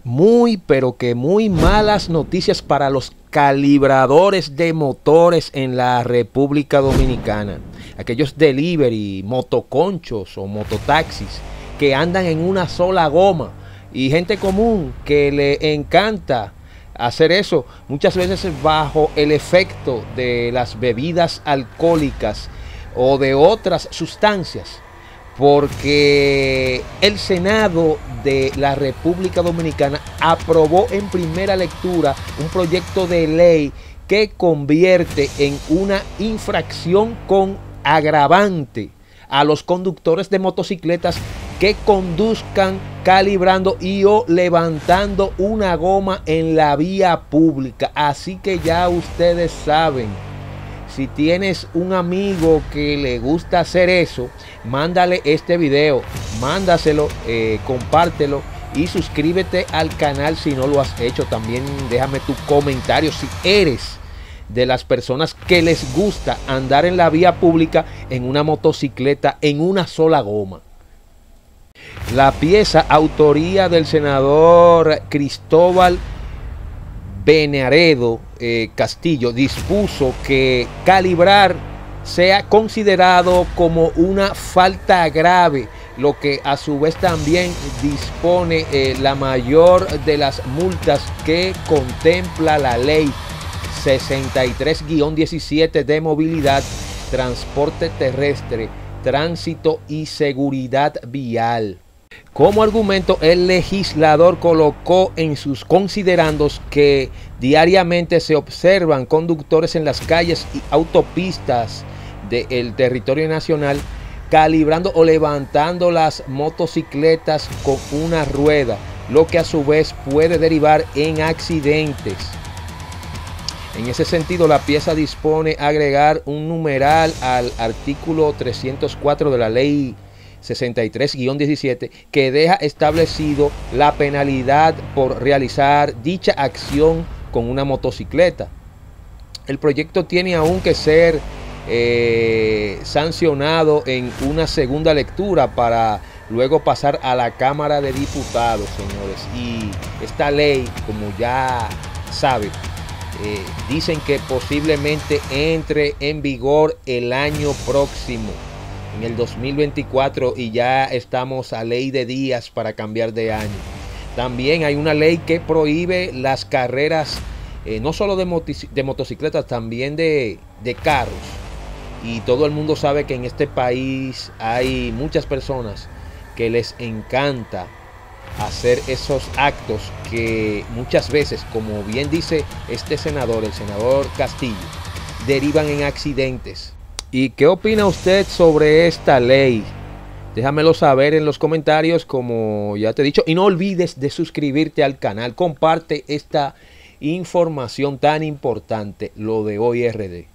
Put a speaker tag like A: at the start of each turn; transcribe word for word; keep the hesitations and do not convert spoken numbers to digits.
A: Muy, pero que muy malas noticias para los calibradores de motores en la República Dominicana. Aquellos delivery, motoconchos o mototaxis que andan en una sola goma y gente común que le encanta hacer eso, muchas veces bajo el efecto de las bebidas alcohólicas o de otras sustancias, porque el Senado de la República Dominicana aprobó en primera lectura un proyecto de ley que convierte en una infracción con agravante a los conductores de motocicletas que conduzcan calibrando y o levantando una goma en la vía pública. Así que ya ustedes saben, si tienes un amigo que le gusta hacer eso, mándale este video, mándaselo, eh, compártelo y suscríbete al canal si no lo has hecho. También déjame tu comentario si eres de las personas que les gusta andar en la vía pública en una motocicleta en una sola goma. La pieza, autoría del senador Cristóbal Benaredo eh, Castillo, dispuso que calibrar sea considerado como una falta grave, lo que a su vez también dispone eh, la mayor de las multas que contempla la ley sesenta y tres guión diecisiete de movilidad, transporte terrestre, tránsito y seguridad vial. Como argumento, el legislador colocó en sus considerandos que diariamente se observan conductores en las calles y autopistas del territorio nacional calibrando o levantando las motocicletas con una rueda, lo que a su vez puede derivar en accidentes. En ese sentido, la pieza dispone agregar un numeral al artículo trescientos cuatro de la ley sesenta y tres guión diecisiete que deja establecido la penalidad por realizar dicha acción con una motocicleta. El proyecto tiene aún que ser eh, sancionado en una segunda lectura para luego pasar a la Cámara de Diputados, señores. Y esta ley, como ya saben, eh, dicen que posiblemente entre en vigor el año próximo, en el dos mil veinticuatro, y ya estamos a ley de días para cambiar de año. También hay una ley que prohíbe las carreras eh, no solo de, de motocicletas, también de, de carros. Y todo el mundo sabe que en este país hay muchas personas que les encanta hacer esos actos que muchas veces, como bien dice este senador, el senador Castillo, derivan en accidentes. ¿Y qué opina usted sobre esta ley? Déjamelo saber en los comentarios, como ya te he dicho. Y no olvides de suscribirte al canal. Comparte esta información tan importante, lo de Hoy R D.